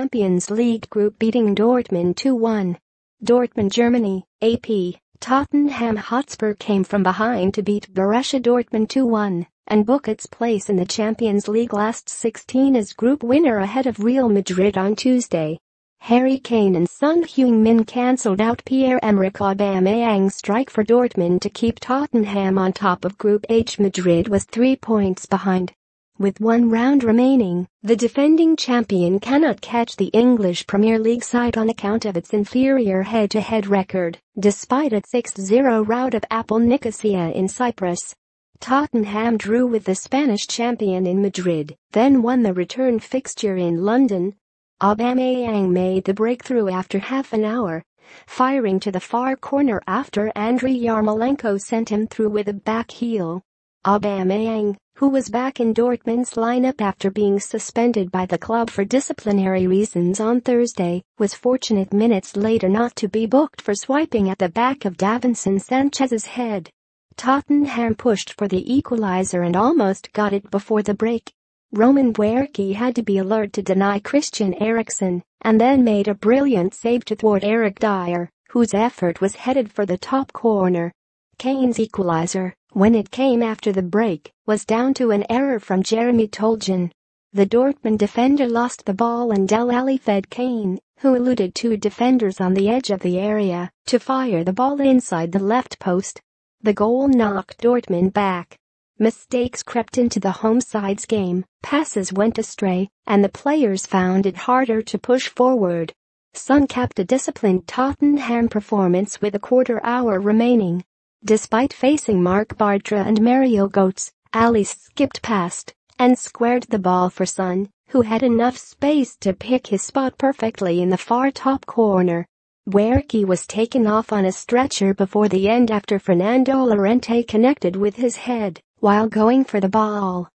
Champions League group beating Dortmund 2-1. Dortmund, Germany, AP. Tottenham Hotspur came from behind to beat Borussia Dortmund 2-1 and book its place in the Champions League last 16 as group winner ahead of Real Madrid on Tuesday. Kane and Son Heung-min cancelled out Pierre-Emerick Aubameyang's strike for Dortmund to keep Tottenham on top of Group H. Madrid was 3 points behind. With one round remaining, the defending champion cannot catch the English Premier League side on account of its inferior head-to-head record, despite its 6-0 rout of APOEL Nicosia in Cyprus. Tottenham drew with the Spanish champion in Madrid, then won the return fixture in London. Aubameyang made the breakthrough after half an hour, firing to the far corner after Andriy Yarmolenko sent him through with a back heel. Aubameyang, who was back in Dortmund's lineup after being suspended by the club for disciplinary reasons on Thursday, was fortunate minutes later not to be booked for swiping at the back of Davinson Sanchez's head. Tottenham pushed for the equalizer and almost got it before the break. Roman Bierke had to be alert to deny Christian Eriksen, and then made a brilliant save to thwart Eric Dyer, whose effort was headed for the top corner. Kane's equalizer, when it came after the break, was down to an error from Jeremy Toljan. The Dortmund defender lost the ball and Dele Alli fed Kane, who eluded two defenders on the edge of the area, to fire the ball inside the left post. The goal knocked Dortmund back. Mistakes crept into the home side's game, passes went astray, and the players found it harder to push forward. Son capped a disciplined Tottenham performance with a quarter hour remaining. Despite facing Marc Bartra and Mario Götze, Ali skipped past and squared the ball for Son, who had enough space to pick his spot perfectly in the far top corner. Bierke was taken off on a stretcher before the end after Fernando Llorente connected with his head while going for the ball.